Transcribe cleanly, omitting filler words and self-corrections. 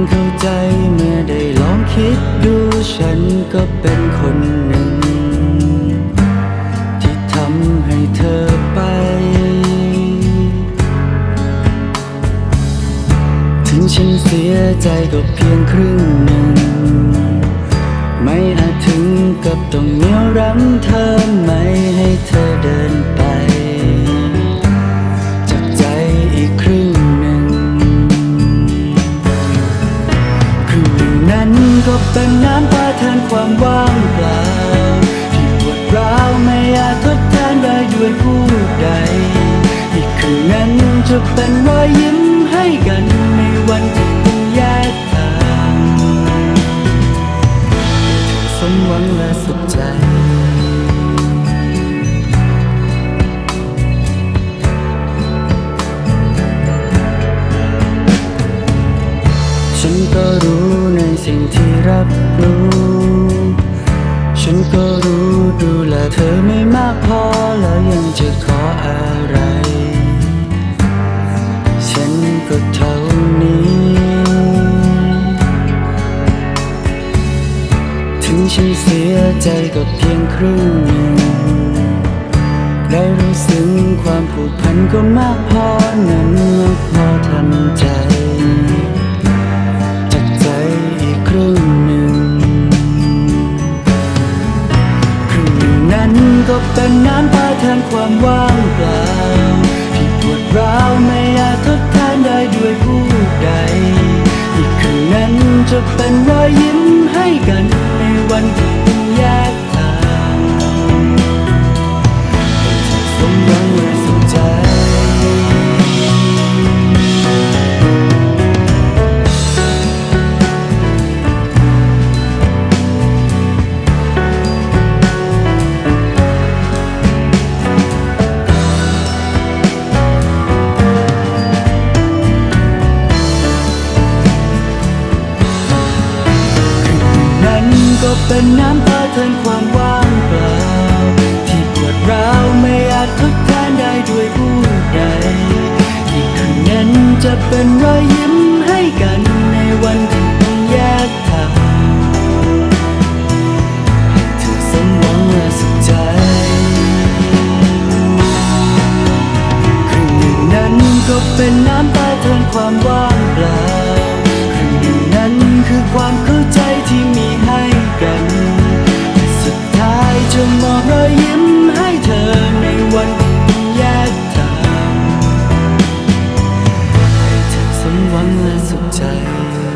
เข้าใจเมื่อได้ลองคิดดูฉันก็เป็นคนหนึ่งที่ทำให้เธอไปถึงฉันเสียใจก็เพียงครึ่งหนึ่งไม่อาจถึงกับต้องเหนี่ยวรั้งเธอไม่ให้เธอเดินไปจากใจอีกครึ่งหนึ่งครึ่งหนึ่งนั้นก็เป็นน้ำตาแทนความว่างเปล่าที่ปวดร้าวไม่อาจทดแทนได้ด้วยผู้ใดอีกครึ่งนั้นจะเป็นรอยยิ้มให้กันในวันที่ต้องแยกทางสมหวังและสุขใจฉันก็รู้ในสิ่งที่รับรู้ฉันก็รู้ดูแลเธอไม่มากพอแล้วยังจะขออะไรฉันก็เท่านี้ถึงฉันเสียใจก็เพียงครึ่งหนึ่งได้รู้สึกความผูกพันก็มากพอนั้นมากพอทำใจจากใจอีกครึ่งหนึ่งครึ่งหนึ่งนั้นก็เป็นน้ำตาแทนความว่างเปล่าที่ปวดร้าวไม่อาจทดแทนได้ด้วยผู้ใดอีกครึ่งนั้นจะเป็นรอยยิ้มให้กันในวันที่ต้องแยกทางให้เธอสมหวังและสุขใจก็เป็นน้ำตาแทนความว่างเปล่าที่ปวดร้าวไม่อาจทดแทนได้ด้วยผู้ใดอีกครึ่งนั้นจะเป็นรอยยิ้มให้กันในวันที่ต้องแยกทางให้เธอสมหวังและสุขใจครึ่งหนึ่งนั้นก็เป็นน้ำตาแทนความว่างเปล่าครึ่งหนึ่งนั้นคือความเข้าใจที่มีให้กันสุดท้ายจะมอบรอยยิ้มให้เธอในวันที่ต้องแยกทางให้เธอสมหวังและสุขใจ